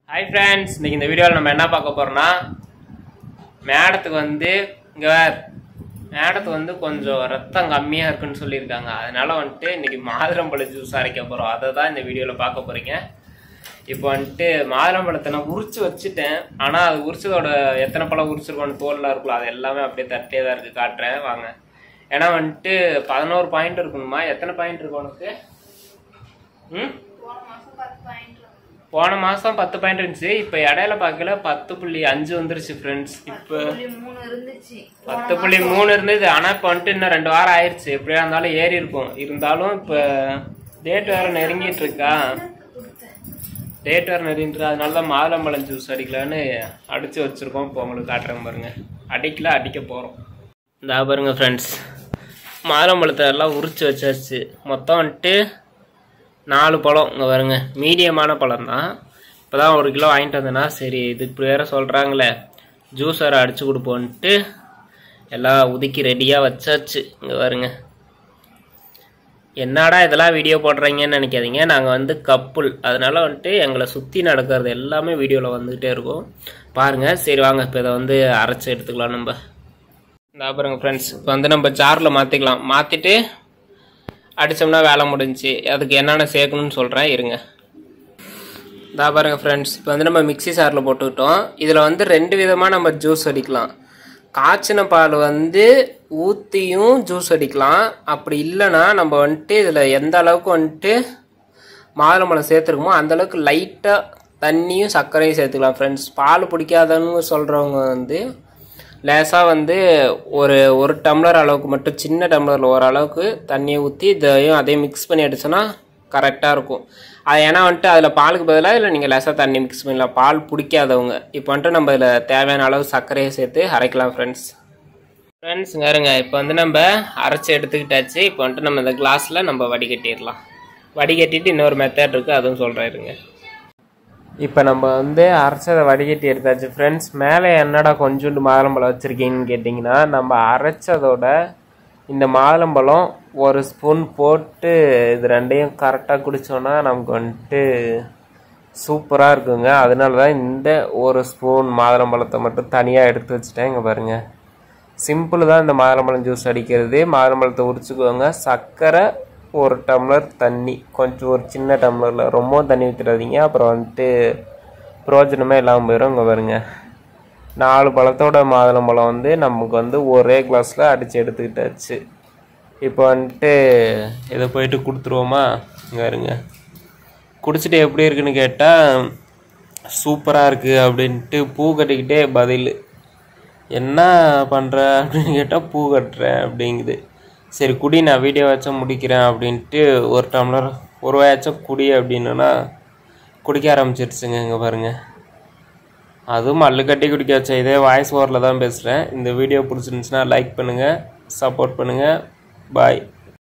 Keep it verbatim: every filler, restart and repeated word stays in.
Hi friends, இன்னைக்கு இந்த வீடியோல நம்ம என்ன பார்க்க போறோம்னா மேடத்துக்கு வந்து இங்க வேற மேடத்துக்கு வந்து கொஞ்சம் ரத்தம் கம்மியா இருக்குன்னு சொல்லிருக்காங்க. அதனால வந்து இன்னைக்கு மாதுளம்பழ ஜூஸ் அரைக்க போறோம். அத தான் இந்த வீடியோல பார்க்க போறீங்க. இப்போ வந்து மாதுளம்பழத்தை நான் உரிச்சு வச்சிட்டேன். ஆனா அது உரிச்சதோட எத்தனை பழம் உரிச்சிருக்கோன்னு தோல்ல இருக்குல அது எல்லாமே அப்படியே தட்டே தான் இருக்கு. காட்றேன் வாங்க. ஏனா வந்து பதினொன்று பாயிண்ட் இருக்குமா? எத்தனை பாயிண்ட் இருக்கு உனக்கு? ம் போன மாசம் பத்து பாயிண்ட் இருந்துச்சு. இப்போ இடையில பார்க்கல பத்து புள்ளி அஞ்சு வந்துருச்சு ஃப்ரெண்ட்ஸ். இப்போ பத்து புள்ளி மூணு இருந்தது. ஆனால் இப்போ வந்துட்டு இன்னும் ரெண்டு வாரம் ஆயிடுச்சு. எப்படியா இருந்தாலும் ஏறி இருக்கும். இருந்தாலும் இப்போ டேட் வேற நெருங்கிட்டு இருக்கா டேட் வேற நெருங்கிட்டு இருக்கா அதனால தான் மாதுளம்பழம் ஜூஸ் அடிக்கலான்னு அடிச்சு வச்சிருக்கோம். இப்போ உங்களுக்கு காட்டுறேன் பாருங்க. அடிக்கல அடிக்க போகிறோம். இந்த பாருங்க ஃப்ரெண்ட்ஸ், மாதுளம்பழத்தை எல்லாம் உரிச்சு வச்சாச்சு. மொத்தம் வந்துட்டு நாலு பழம் இங்கே வருங்க. மீடியமான பழம் தான். இப்போ தான் ஒரு கிலோ வாங்கிட்டு வந்தேன்னா சரி இது இப்படி வேறு சொல்கிறாங்களே ஜூஸ் வேறு அடித்து கொடுப்போன்ட்டு எல்லாம் உதுக்கி ரெடியாக வச்சாச்சு. இங்கே வருங்க. என்னடா இதெல்லாம் வீடியோ போடுறீங்கன்னு நினைக்காதீங்க. நாங்கள் வந்து கப்புள், அதனால் வந்துட்டு எங்களை சுற்றி நடக்கிறது எல்லாமே வீடியோவில் வந்துக்கிட்டே இருக்கும் பாருங்கள். சரி வாங்க இப்போ இதை வந்து அரைச்சி எடுத்துக்கலாம். நம்ம இந்த பாருங்க ஃப்ரெண்ட்ஸ், இப்போ வந்து நம்ம ஜாரில் மாற்றிக்கலாம். மாற்றிட்டு அடித்தோம்னா வேலை முடிஞ்சு. அதுக்கு என்னென்ன சேர்க்கணும்னு சொல்கிறேன் இருங்க. இதா பாருங்க ஃப்ரெண்ட்ஸ், இப்போ வந்து நம்ம மிக்சி சாரில் போட்டுக்கிட்டோம். இதில் வந்து ரெண்டு விதமாக நம்ம ஜூஸ் அடிக்கலாம். காய்ச்சின பால் வந்து ஊற்றியும் ஜூஸ் அடிக்கலாம். அப்படி இல்லைன்னா நம்ம வந்துட்டு இதில் எந்த அளவுக்கு வந்துட்டு மாதுளம்பழம் சேர்த்துருக்கோமோ அந்தளவுக்கு லைட்டாக தண்ணியும் சர்க்கரையும் சேர்த்துக்கலாம் ஃப்ரெண்ட்ஸ். பால் பிடிக்காதன்னு சொல்கிறவங்க வந்து லேசாக வந்து ஒரு ஒரு டம்ளர் அளவுக்கு மட்டும், சின்ன டம்ளரில் ஓரளவுக்கு தண்ணியை ஊற்றி இதையும் அதையும் மிக்ஸ் பண்ணி அடிச்சோன்னா கரெக்டாக இருக்கும். அது ஏன்னா வந்துட்டு அதில் பாலுக்கு பதிலாக இல்லை நீங்கள் லேசாக தண்ணி மிக்ஸ் பண்ணலாம் பால் பிடிக்காதவங்க. இப்போ வந்துட்டு நம்ம இதில் தேவையான அளவு சர்க்கரையை சேர்த்து அரைக்கலாம் ஃப்ரெண்ட்ஸ். ஃப்ரெண்ட்ஸ் இருங்க, இப்போ வந்து நம்ம அரைச்சி எடுத்துக்கிட்டாச்சு. இப்போ வந்துட்டு நம்ம இந்த கிளாஸில் நம்ம வடிகட்டிடலாம். வடிகட்டிட்டு இன்னொரு மெத்தட் இருக்குது, அதுவும் சொல்கிறேன் இருங்க. இப்போ நம்ம வந்து அரைச்சதை வடிகட்டி எடுத்தாச்சு ஃப்ரெண்ட்ஸ். மேலே என்னடா கொஞ்சோண்டு மாதுளம்பழம் வச்சுருக்கீங்கன்னு கேட்டிங்கன்னா, நம்ம அரைச்சதோட இந்த மாதுளம்பழம் ஒரு ஸ்பூன் போட்டு இது ரெண்டையும் கரெக்டாக குடித்தோன்னா நமக்கு வந்துட்டு சூப்பராக இருக்குங்க. அதனால தான் இந்த ஒரு ஸ்பூன் மாதுளம்பழத்தை மட்டும் தனியாக எடுத்து வச்சுட்டேன். இங்கே பாருங்கள், சிம்பிள் தான் இந்த மாதுளம்பழம் ஜூஸ் அடிக்கிறது. மாதுளம்பழத்தை உரிச்சுக்குவாங்க. சர்க்கரை ஒரு டம்ளர் தண்ணி, கொஞ்சம் ஒரு சின்ன டம்ளரில், ரொம்ப தண்ணி ஊற்றிடாதீங்க, அப்புறம் வந்துட்டு பிரயோஜனமே இல்லாமல் போயிடும். இங்கே பாருங்க, நாலு பழத்தோட மாதுளம்பழம் வந்து நமக்கு வந்து ஒரே கிளாஸில் அடித்து எடுத்துக்கிட்டாச்சு. இப்போ வந்துட்டு இதை போயிட்டு கொடுத்துருவோமா? இங்கே இருங்க, குடிச்சிட்டு எப்படி இருக்குன்னு கேட்டால் சூப்பராக இருக்குது அப்படின்ட்டு பூ கட்டிக்கிட்டே பதில். என்ன பண்ணுற அப்படின்னு கேட்டால் பூ கட்டுறேன் அப்படிங்குது. சரி குடி, நான் வீடியோ வச்சும் முடிக்கிறேன் அப்படின்ட்டு ஒரு டம்ளர் ஒரு வாயாச்சும் குடி அப்படின்னா குடிக்க ஆரம்பிச்சிருச்சுங்க. இங்கே பாருங்கள், அதுவும் மல்லு கட்டி குடிக்க வச்ச. இதே வாய்ஸ் ஓவரில் தான் பேசுகிறேன். இந்த வீடியோ பிடிச்சிருந்துச்சுன்னா லைக் பண்ணுங்கள், சப்போர்ட் பண்ணுங்கள். பாய்.